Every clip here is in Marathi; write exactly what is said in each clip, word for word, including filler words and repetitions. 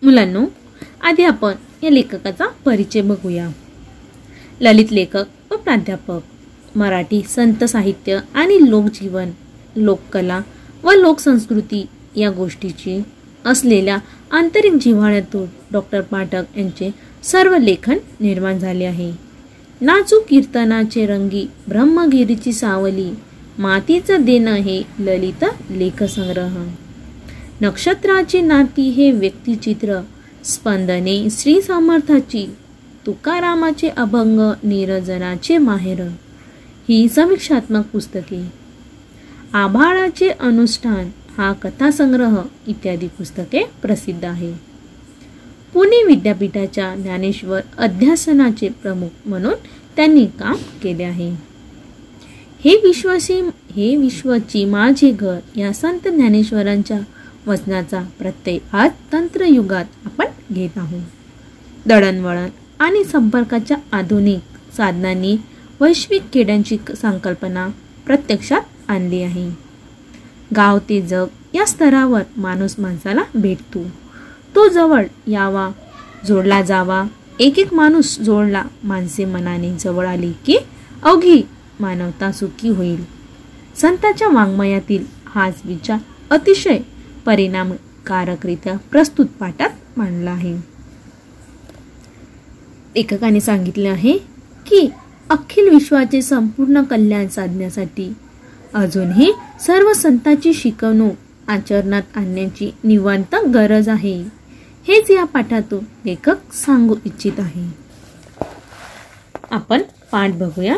मुलांनो, आधी आपण या लेखकाचा परिचय बघूया. ललित लेखक व प्राध्यापक, मराठी संत साहित्य आणि लोकजीवन, लोककला व लोकसंस्कृती या गोष्टीची असलेल्या आंतरिक जिव्हाळ्यातून डॉक्टर पाठक यांचे सर्व लेखन निर्माण झाले आहे. नाचू कीर्तनाचे रंगी, ब्रह्मगिरीची सावली, मातीचं देणं हे ललित लेखसंग्रह, नक्षत्राची नाती हे व्यक्तिचित्र, स्पंदने श्री समर्थाची, तुकारामाचे अभंग, निरजनाचे माहेर ही समीक्षात्मक पुस्तके, आभाळाचे अनुष्ठान हा कथासंग्रह इत्यादी पुस्तके प्रसिद्ध आहे. पुणे विद्यापीठाच्या ज्ञानेश्वर अध्यासनाचे प्रमुख म्हणून त्यांनी काम केले आहे. हे विश्वासी हे विश्वाची माझे घर या संत ज्ञानेश्वरांच्या वचनाचा प्रत्यय आज तंत्रयुगात आपण घेत आहोत. दळणवळण आणि संपर्काच्या आधुनिक साधनांनी वैश्विक खेड्यांची संकल्पना प्रत्यक्षात आणली आहे. गाव ते जग या स्तरावर माणूस माणसाला भेटतो, तो जवळ यावा, जोडला जावा. एक एक माणूस जोडला, माणसे मनाने जवळ आली की अवघी मानवता सुखी होईल. संतांच्या वाङ्मयातील हाच विचार अतिशय परिणामकारकरित्या प्रस्तुत पाठात मांडला आहे. लेखकाने सांगितले आहे की अखिल विश्वाचे संपूर्ण कल्याण साधण्यासाठी अजूनही सर्व संतांची शिकवणूक आचरणात आणण्याची निवांत गरज आहे. हेच या पाठातून लेखक सांगू इच्छित आहे. आपण पाठ बघूया.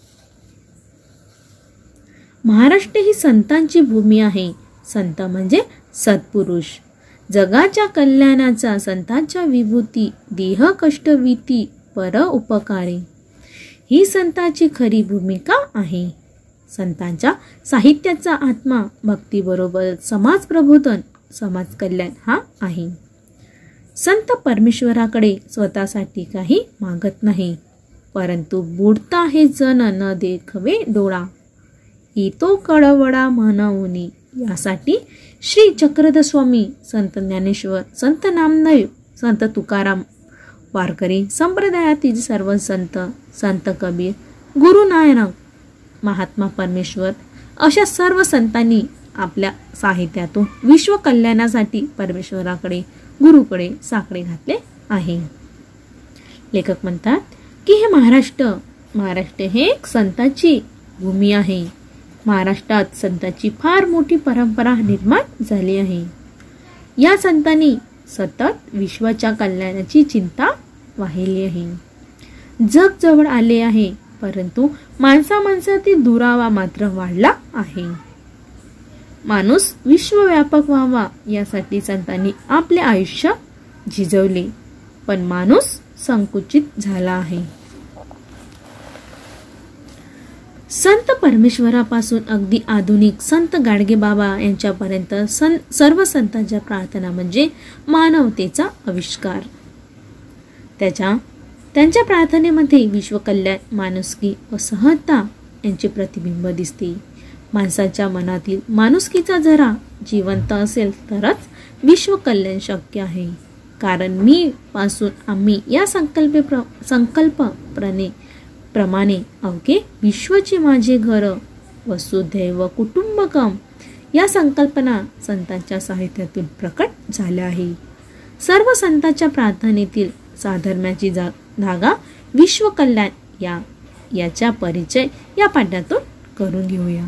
महाराष्ट्र ही संतांची भूमी आहे. संत म्हणजे सत्पुरुष. जगाच्या कल्याणाचा संतांच्या विभूती, देह कष्टवीती, पर उपकारे ही संतांची खरी भूमिका आहे. संतांच्या साहित्याचा आत्मा भक्तीबरोबर समाज प्रबोधन, समाज कल्याण हा आहे. संत परमेश्वराकडे स्वतःसाठी काही मागत नाही, परंतु बुडता हे जन न देखवे डोळा, येतो कळवळा म्हणूनी. यासाठी श्री चक्रधर स्वामी, संत ज्ञानेश्वर, संत नामदेव, संत तुकाराम, वारकरी संप्रदायातील सर्व संत, संत कबीर, गुरु नानक, महात्मा परमेश्वर अशा सर्व संतांनी आपल्या साहित्यातून विश्व कल्याणासाठी परमेश्वराकडे, गुरुकडे साकडे घातले आहे. लेखक म्हणतात की हे महाराष्ट्र महाराष्ट्र हे एक संतांची भूमी आहे. महाराष्ट्रात संतांची फार मोठी परंपरा निर्माण झाली आहे. या संतांनी सतत विश्वाच्या कल्याणाची चिंता वाहिली आहे. जग जवळ आले आहे, परंतु माणसा माणसातील दुरावा मात्र वाढला आहे. माणूस विश्वव्यापक व्हावा यासाठी संतांनी आपले आयुष्य झिजवले, पण माणूस संकुचित झाला आहे. संत परमेश्वरापासून अगदी आधुनिक संत गाडगेबाबा यांच्यापर्यंत सन सर्व संतांच्या प्रार्थना म्हणजे मानवतेचा आविष्कार. त्याच्या त्यांच्या प्रार्थनेमध्ये विश्वकल्याण, माणुसकी व सहजता यांचे प्रतिबिंब दिसते. माणसाच्या मनातील माणुसकीचा झरा जिवंत असेल तरच विश्वकल्याण शक्य आहे. कारण मी पासून आम्ही या संकल्पे प्र संकल्पप्रणे प्रमाणे अवघे विश्वाचे माझे घर, वसुधैव कुटुंबकम या संकल्पना संतांच्या साहित्यातून प्रकट झाल्या आहे. सर्व संतांच्या प्रार्थनेतील साधर्म्याची जा धागा विश्वकल्याण या याचा परिचय या पाठातून करून घेऊया.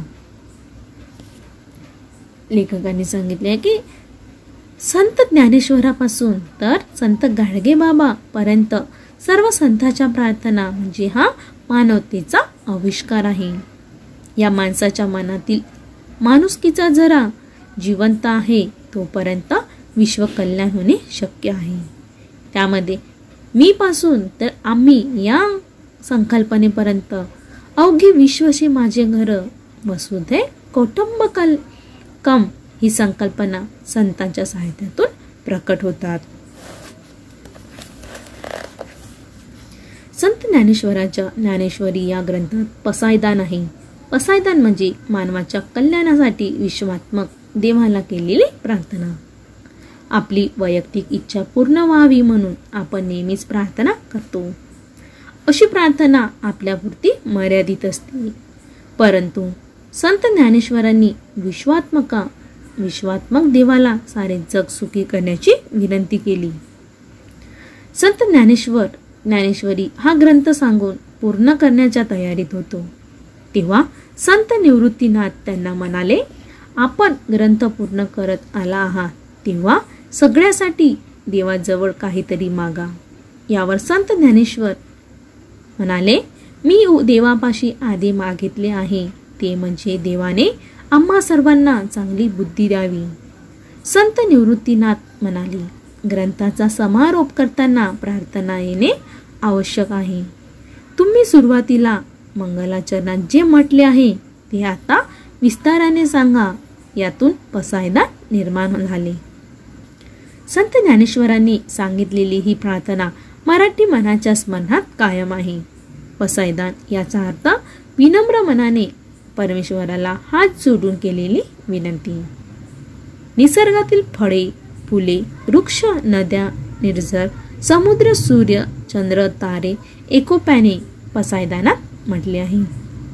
लेखकांनी सांगितले की संत ज्ञानेश्वरापासून तर संत गाडगेबाबा पर्यंत सर्व संतांच्या प्रार्थना म्हणजे हा मानवतेचा आविष्कार आहे. या माणसाच्या मनातील माणुसकीचा जरा जिवंत आहे तोपर्यंत विश्व कल्याण होणे शक्य आहे. त्यामध्ये मी पासून तर आम्ही या संकल्पनेपर्यंत अवघे विश्वचे माझे घर, वसुधैव कुटुंबकम ही संकल्पना संतांच्या साहित्यातून प्रकट होतात. संत ज्ञानेश्वराच्या ज्ञानेश्वरी या ग्रंथात पसायदान आहे. पसायदान म्हणजे मानवाच्या कल्याणासाठी विश्वात्मक देवाला केलेली प्रार्थना. आपली वैयक्तिक इच्छा पूर्ण व्हावी म्हणून आपण नेहमीच प्रार्थना करतो. अशी प्रार्थना आपल्यापुरती मर्यादित असते. परंतु संत ज्ञानेश्वरांनी विश्वात्मका विश्वात्मक देवाला सारे जग सुखी करण्याची विनंती केली. संत ज्ञानेश्वर ज्ञानेश्वरी हा ग्रंथ सांगून पूर्ण करण्याच्या तयारीत होतो. तेव्हा संत निवृत्तीनाथ त्यांना म्हणाले, आपण ग्रंथ पूर्ण करत आला आहात तेव्हा सगळ्यासाठी देवाजवळ काहीतरी मागा. यावर संत ज्ञानेश्वर म्हणाले, मी देवापाशी आधी मागितले आहे, ते म्हणजे देवाने आम्हा सर्वांना चांगली बुद्धी द्यावी. संत निवृत्तीनाथ म्हणाले, ग्रंथाचा समारोप करताना प्रार्थना येणे आवश्यक आहे. तुम्ही सुरुवातीला मंगलाचरणात जे म्हटले आहे ते आता विस्ताराने सांगा. यातून पसायदान निर्माण झाले. संत ज्ञानेश्वरांनी सांगितलेली ही प्रार्थना मराठी मनाच्या स्मरणात कायम आहे. पसायदान याचा अर्थ विनम्र मनाने परमेश्वराला हात जोडून केलेली विनंती. निसर्गातील फळे, फुले, वृक्ष, नद्या, निर्झर, समुद्र, सूर्य, चंद्र, तारे एकोप्याने पसायदानात म्हटले आहे.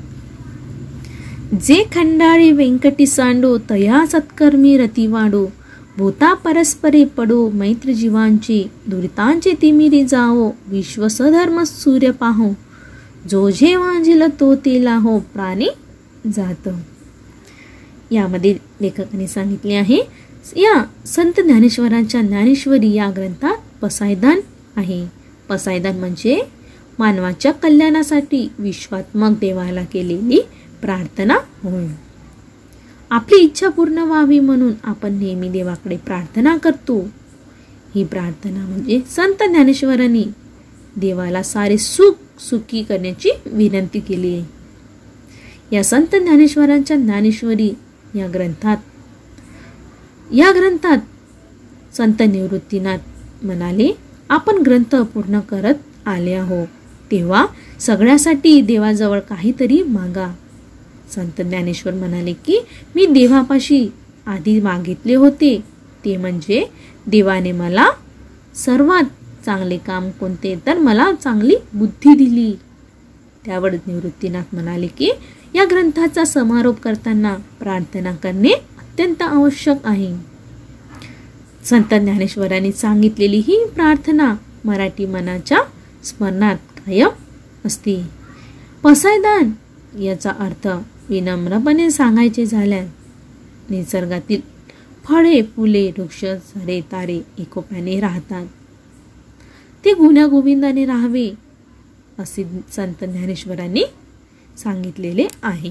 जे खंडाळे व्यंकटी सांडो, तया सत्कर्मी रती वाढो, भूता परस्परे पडो, मैत्र जीवांचे दुरितांचे तिमिरी जावो, विश्व सधर्म सूर्य पाहो, जो जे वांजिल तो ते लाहो, प्राणी जात. यामध्ये लेखकाने सांगितले आहे, या संत ज्ञानेश्वरांच्या ज्ञानेश्वरी या ग्रंथात पसायदान आहे. पसायदान म्हणजे मानवाच्या कल्याणासाठी विश्वात्मक देवाला केलेली प्रार्थना होय. आपली इच्छा पूर्ण व्हावी म्हणून आपण नेहमी देवाकडे प्रार्थना करतो. ही प्रार्थना म्हणजे संत ज्ञानेश्वरांनी देवाला सारे सुख सुखी करण्याची विनंती केली आहे. या संत ज्ञानेश्वरांच्या ज्ञानेश्वरी या ग्रंथात या ग्रंथात संत निवृत्तीनाथ म्हणाले, आपण ग्रंथ पूर्ण करत आले आहोत तेव्हा सगळ्यासाठी देवाजवळ काहीतरी मागा. संत ज्ञानेश्वर म्हणाले की मी देवापाशी आधी मागितले होते, ते म्हणजे देवाने मला सर्वात चांगले काम कोणते तर मला चांगली बुद्धी दिली. त्यावर निवृत्तीनाथ म्हणाले की या ग्रंथाचा समारोप करताना प्रार्थना करणे अत्यंत आवश्यक आहे. संत ज्ञानेश्वरांनी सांगितलेली ही प्रार्थना मराठी मनाच्या स्मरणात कायम असते. पसायदान याचा अर्थ विनम्रपणे सांगायचे झाल्यास निसर्गातील फळे, फुले, वृक्ष, झाडे, तारे एकोप्याने राहतात, ते गुण्यागोविंदाने राहावे असे संत ज्ञानेश्वरांनी सांगितलेले आहे.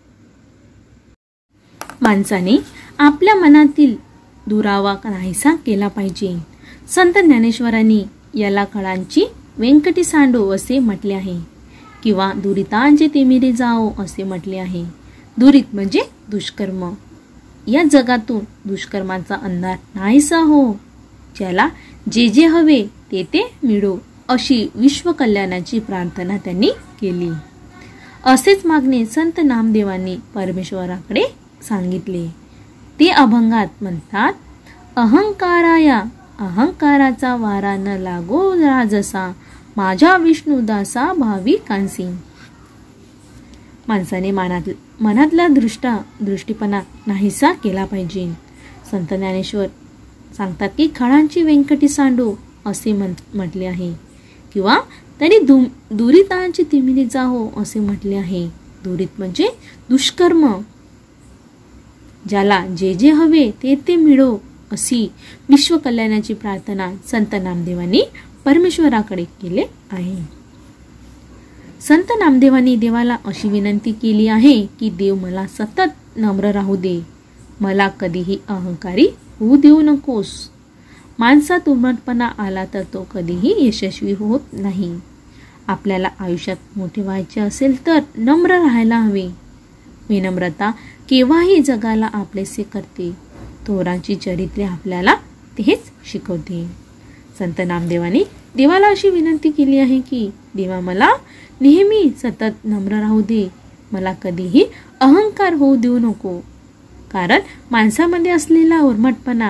माणसाने आपल्या मनातील दुरावा नाहीसा केला पाहिजे. संत ज्ञानेश्वरांनी याला कळांची व्यंकटी सांडो असे म्हटले आहे किंवा दुरितांचे तिमिरे जाओ असे म्हटले आहे. दुरित म्हणजे दुष्कर्म. या जगातून दुष्कर्माचा अंधार नाहीसा हो, ज्याला जे जे हवे ते ते मिळो अशी विश्व कल्याणाची प्रार्थना त्यांनी केली. असेच मागणे संत नामदेवांनी परमेश्वराकडे सांगितले. ते अभंगात म्हणतात, अहंकाराया अहंकाराचा वारा न लागो राजसा, माझ्या विष्णुदासा भावी कांसी. माणसाने मनात मनातला दृष्टा दृष्टीपणा नाहीसा केला पाहिजे. संत ज्ञानेश्वर सांगतात की खळांची व्यंकटी सांडो असे म्हटले आहे किंवा त्यांनी दु दुरितांची तिमिरी जाहो असे म्हटले आहे. दुरित म्हणजे दुष्कर्म, ज्याला जे जे हवे ते ते मिळो अशी विश्व कल्याणाची प्रार्थना संत नामदेवांनी परमेश्वराकडे केले आहे. संत नामदेवांनी देवाला अशी विनंती केली आहे की देव मला सतत नम्र राहू दे, मला कधीही अहंकारी होऊ देऊ नकोस. माणसात उर्मटपणा आला तर तो कधीही यशस्वी होत नाही. आपल्याला आयुष्यात मोठे व्हायचे असेल तर नम्र राहायला हवे. विनम्रता केव्हाही जगाला आपलेसे करते. थोरांची चरित्रे आपल्याला तेच शिकवते. संत नामदेवांनी देवाला अशी विनंती केली आहे की देवा मला नेहमी सतत नम्र राहू दे, मला कधीही अहंकार होऊ देऊ नको. कारण माणसामध्ये असलेला उर्मटपणा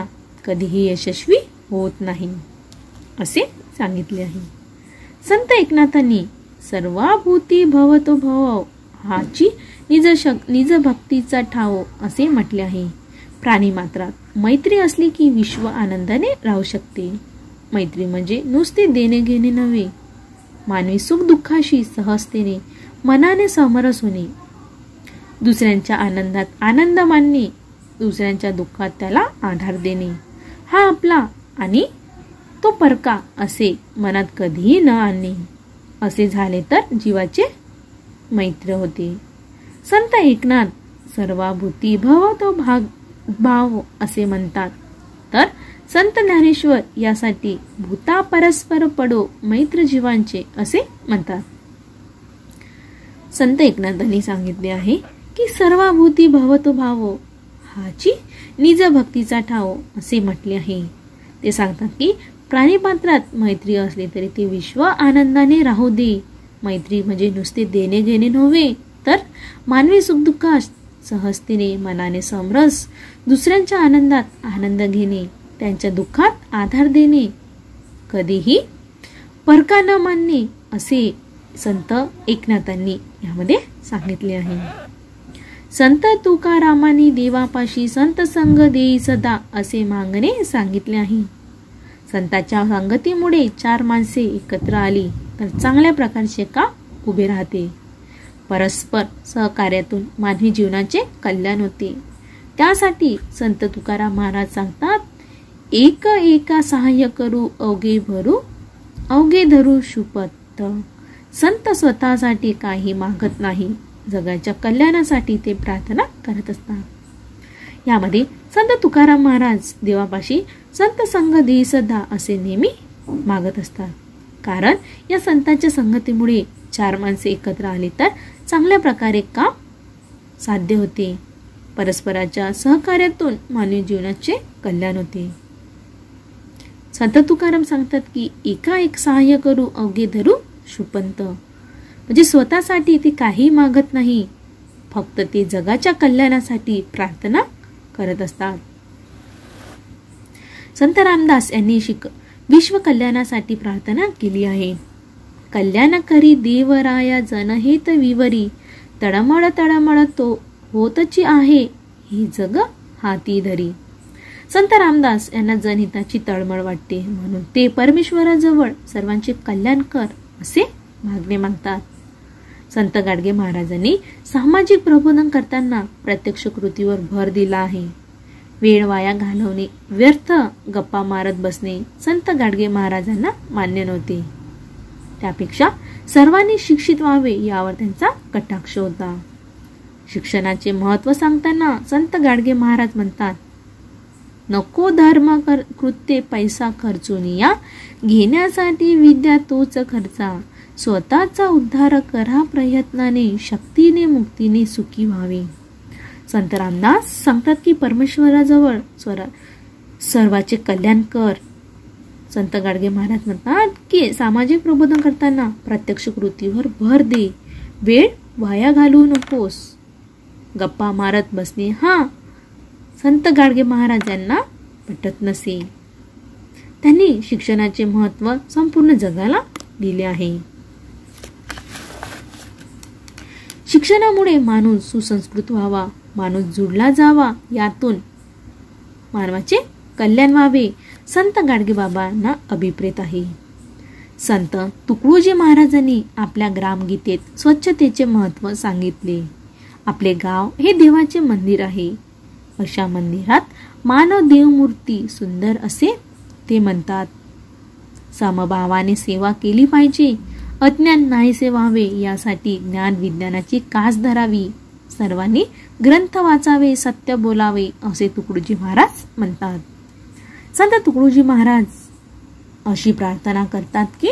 कधीही यशस्वी होत नाही असे सांगितले आहे. संत एकनाथांनी सर्वाभूती भवतो भव हाची निज शक निज भक्तीचा ठाव असे म्हटले आहे. प्राणी मात्रात मैत्री असली की विश्व आनंदाने राहू शकते. मैत्री म्हणजे नुसते देणे घेणे नव्हे, मानवी सुख दुःखाशी सहजतेने मनाने समरस होणे, दुसऱ्यांच्या आनंदात आनंद मानणे, दुसऱ्यांच्या दुःखात त्याला आधार देणे, हा आपला आणि तो परका असे मनात कधीही न आणणे. असे झाले तर जीवाचे मैत्र होते. संत एकनाथ सर्वाभूती भवतो भाग भाव असे म्हणतात, तर संत ज्ञानेश्वर यासाठी भूता परस्पर पडो मैत्र जीवांचे असे म्हणतात. संत एकनाथांनी सांगितले आहे की सर्वाभूती भवतो भाव हाची निज भक्तीचा ठाव असे म्हटले आहे. ते सांगतात की प्राणीमात्रात मैत्री असली तरी ते विश्व आनंदाने राहू दे. मैत्री म्हणजे नुसते देणे घेणे नव्हे, तर मानवी सुखदुःखात सहजतेने मनाने समरस, दुसऱ्यांच्या आनंदात आनंद घेणे, त्यांच्या दुःखात आधार देणे, कधीही परका न मानणे असे संत एकनाथांनी यामध्ये सांगितले आहे. संत तुकारामांनी देवापाशी संत संग देई सदा असे मागणे सांगितले आहे. संतांच्या संगतीमुळे चार माणसे एकत्र आली तर चांगल्या प्रकारचे का उभे राहते. परस्पर सहकार्यातून मानवी जीवनाचे कल्याण होते. त्यासाठी संत तुकाराम महाराज सांगतात, एक एका सहाय्य करू अवघे भरू अवघे धरू शुपत. संत स्वतःसाठी काही मागत नाही, जगाच्या कल्याणासाठी ते प्रार्थना करत असतात. यामध्ये संत तुकाराम महाराज देवापाशी संत संग देई सदा असे नेहमी मागत असतात. कारण या संतांच्या संगतीमुळे चार माणसे एकत्र आली तर चांगल्या प्रकारे काम साध्य होते. परस्पराच्या सहकार्यातून मानवी जीवनाचे कल्याण होते. संत तुकाराम सांगतात की एका एक सहाय्य करू अवघे धरू शुपंत, म्हणजे स्वतःसाठी ते काही मागत नाही, फक्त ते जगाच्या कल्याणासाठी प्रार्थना करत असतात. संत रामदास यांनी शिक विश्व कल्याणासाठी प्रार्थना केली आहे. कल्याण करी देवराया जनहित विवरी, तळमळ तळमळ तो होतची आहे ही जग हाती धरी. संत रामदास यांना जनहिताची तळमळ वाटते, म्हणून ते परमेश्वराजवळ सर्वांचे कल्याण कर असे मागणे मागतात. संत गाडगे महाराजांनी सामाजिक प्रबोधन करताना प्रत्यक्ष कृतीवर भर दिला आहे. वेळ वाया घालवणे, व्यर्थ गप्पा मारत बसणे संत गाडगे महाराजांना मान्य नव्हते. त्यापेक्षा सर्वांनी शिक्षित व्हावे यावर त्यांचा कटाक्ष होता. शिक्षणाचे महत्त्व सांगताना संत गाडगे महाराज म्हणतात, नको धर्म कर कृत्ये पैसा खर्चून या, घेण्यासाठी विद्या तोच खर्चा, स्वतःचा उद्धार करा प्रयत्नाने, शक्तीने मुक्तीने सुखी व्हावे. संत रामदास सांगतात की परमेश्वराजवळ स्वरा सर्वाचे कल्याण कर. संत गाडगे महाराज म्हणतात की सामाजिक प्रबोधन करताना प्रत्यक्ष कृतीवर भर दे, वेळ वाया घालवू नकोस. गप्पा मारत बसणे हा संत गाडगे महाराज यांना पटत नसे. त्यांनी शिक्षणाचे महत्त्व संपूर्ण जगाला दिले आहे. शिक्षणामुळे माणूस सुसंस्कृत व्हावा, माणूस जुडला जावा, यातून मानवाचे कल्याण व्हावे संत गाडगे बाबांना अभिप्रेत आहे. संत तुकडोजी महाराजांनी आपल्या ग्रामगीतेत स्वच्छतेचे महत्त्व सांगितले. आपले गाव हे देवाचे मंदिर आहे. अशा मंदिरात मानव देवमूर्ती सुंदर असे ते म्हणतात. समभावाने सेवा केली पाहिजे, अज्ञान नाहीसे व्हावे यासाठी ज्ञान विज्ञानाची कास धरावी, सर्वांनी ग्रंथ वाचावे, सत्य बोलावे असे तुकडोजी महाराज म्हणतात. संत तुकडोजी महाराज अशी प्रार्थना करतात की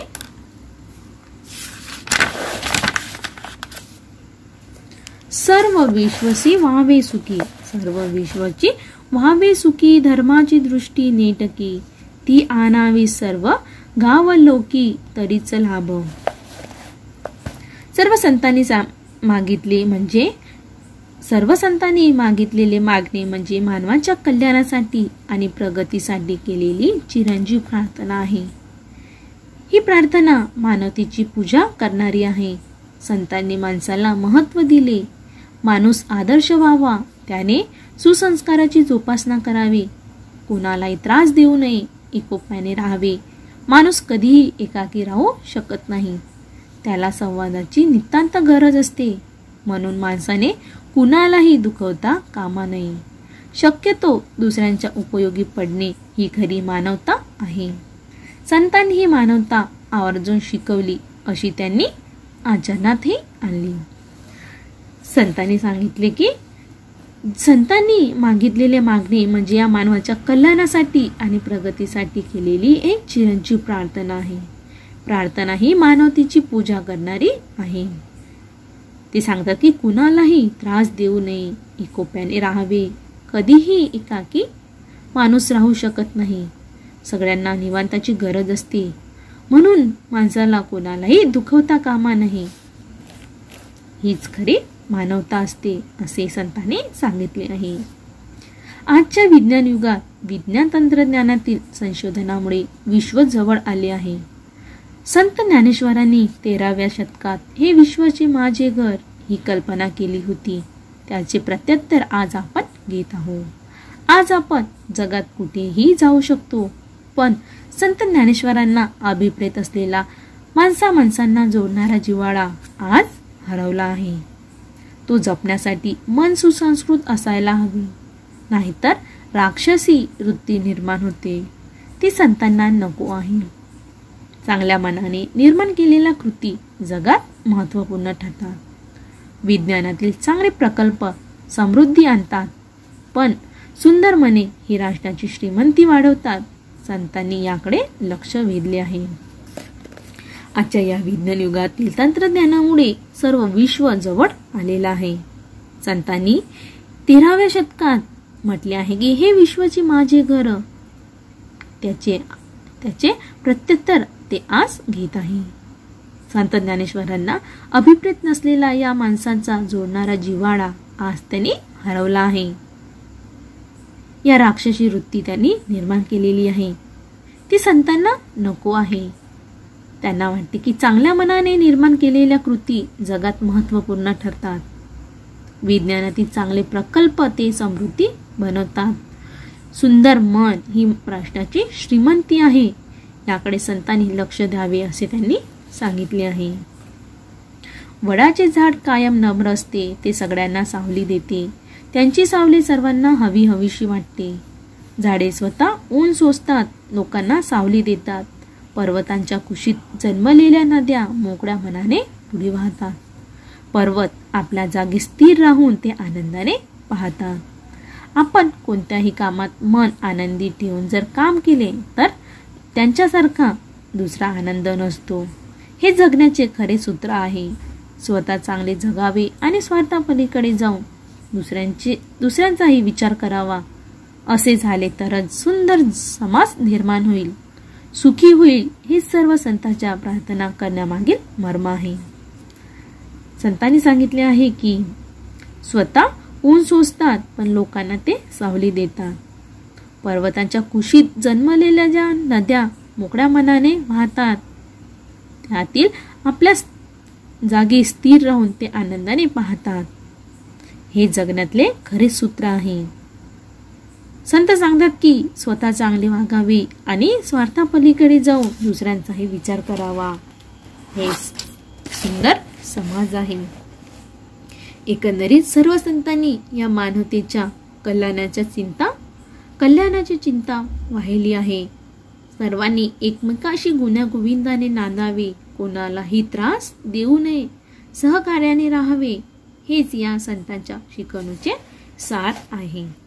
सर्व विश्वसी व्हावे सुखी, सर्व विश्वाची व्हावे सुखी, धर्माची दृष्टी नेटकी, ती आणावी सर्व गाव लोकी, तरीच लाभ. सर्व संतांनी मागितले म्हणजे सर्व संतांनी मागितलेले मागणे म्हणजे मानवाच्या कल्याणासाठी आणि प्रगतीसाठी केलेली चिरंजीव प्रार्थना आहे. ही प्रार्थना मानवतेची पूजा करणारी आहे. संतांनी माणसाला महत्त्व दिले. माणूस आदर्श व्हावा, त्याने सुसंस्काराची जोपासना करावी, कोणालाही त्रास देऊ नये, एकोप्याने राहावे. माणूस कधीही एकाकी राहू शकत नाही. त्याला संवादाची नितांत गरज असते. म्हणून माणसाने कुणालाही दुखवता कामा नये. शक्यतो दुसऱ्यांच्या उपयोगी पडणे ही खरी मानवता आहे. संतांनी ही मानवता आवर्जून शिकवली, अशी त्यांनी आचरणातही आणली. संतांनी सांगितले की संतांनी मागितलेले मागणे म्हणजे या मानवाच्या कल्याणासाठी आणि प्रगतीसाठी केलेली एक चिरंजीव प्रार्थना आहे. प्रार्थना ही मानवतेची पूजा करणारी आहे. ते सांगतात की कुणालाही त्रास देऊ नये, एकोप्याने राहावे, कधीही एकाकी माणूस राहू शकत नाही. सगळ्यांना निवांताची गरज असते. म्हणून माणसाला कोणालाही दुखवता कामा नये. हीच खरी मानवता असते, असे संतांनी सांगितले आहे. आजच्या विज्ञान युगात विज्ञान तंत्रज्ञानातील संशोधनामुळे विश्व जवळ आले आहे. संत ज्ञानेश्वरांनी तेराव्या शतकात हे विश्वाचे माझे घर ही कल्पना केली होती. त्याचे प्रत्युत्तर आज आपण घेत आहोत. आज आपण जगात कुठेही जाऊ शकतो, पण संत ज्ञानेश्वरांना अभिप्रेत असलेला माणसा माणसांना जोडणारा जिव्हाळा आज हरवला आहे. तो जपण्यासाठी मन सुसंस्कृत असायला हवे, नाहीतर राक्षसी वृत्ती निर्माण होते. ती संतांना नको आहे. चांगल्या मनाने निर्माण केलेल्या कृती जगात महत्त्वपूर्ण ठरतात. विज्ञानातील चांगले प्रकल्प समृद्धी आणतात, पण सुंदर मने ही राष्ट्राची श्रीमंती वाढवतात. संतांनी याकडे लक्ष वेधले आहे. आजच्या या विज्ञान युगातील तंत्रज्ञानामुळे सर्व विश्व जवळ आलेलं आहे. संतांनी तेराव्या शतकात म्हटले आहे की हे विश्वाचे माझे घर. त्याचे त्याचे प्रत्युत्तर ते आज घेत आहे. संत ज्ञानेश्वरांना अभिप्रेत नसलेला या माणसांचा जोडणारा जिव्हाळा आज त्यांनी हरवला आहे. या राक्षसी वृत्ती त्यांनी निर्माण केलेली आहे. ती संतांना नको आहे. त्यांना वाटते की चांगल्या मनाने निर्माण केलेल्या कृती जगात महत्त्वपूर्ण ठरतात. विज्ञानातील चांगले प्रकल्प ते समृद्धी बनवतात. सुंदर मन ही राष्ट्राची श्रीमंती आहे. याकडे संतांनी लक्ष द्यावे असे त्यांनी सांगितले आहे. वडाचे झाड कायम नम्र असते. ते सगळ्यांना सावली देते. त्यांची सावली सर्वांना हवी हवीशी वाटते. झाडे स्वतः ऊन सोसतात, लोकांना सावली देतात. पर्वतांच्या कुशीत जन्मलेल्या नद्या मोकळ्या मनाने पुढे वाहतात. पर्वत आपल्या जागी स्थिर राहून ते आनंदाने पाहतात. आपण कोणत्याही कामात मन आनंदी ठेवून जर काम केले तर त्यांच्यासारखा दुसरा आनंद नसतो. हे जगण्याचे खरे सूत्र आहे. स्वतः चांगले जगावे आणि स्वार्थापलीकडे जाऊन दुसऱ्यांचे दुसऱ्यांचाही विचार करावा. असे झाले तरच सुंदर समाज निर्माण होईल, सुखी होईल. हे सर्व संतांच्या प्रार्थना करण्यामागील मर्म आहे. संतांनी सांगितले आहे की स्वतः ऊन सोसतात, पण लोकांना ते सावली देतात. पर्वतांच्या कुशीत जन्मलेल्या ज्या नद्या मोकळ्या मनाने वाहतात, त्यातील आपल्या जागी स्थिर राहून ते आनंदाने पाहतात. हे जगण्यातले खरे सूत्र आहे. संत सांगतात की स्वतः चांगले वागावे आणि स्वार्थापलीकडे जाऊन दुसऱ्यांचाही विचार करावा. हे सुंदर समाज आहे. एकंदरीत सर्व संतांनी या मानवतेच्या कल्याणाच्या चिंता कल्याणाची चिंता वाहिली आहे. सर्वांनी एकमेकाशी गुण्यागोविंदाने नांदावे, कोणालाही त्रास देऊ नये, सहकार्याने राहावे. हेच या संतांच्या शिकवणूचे सार आहे.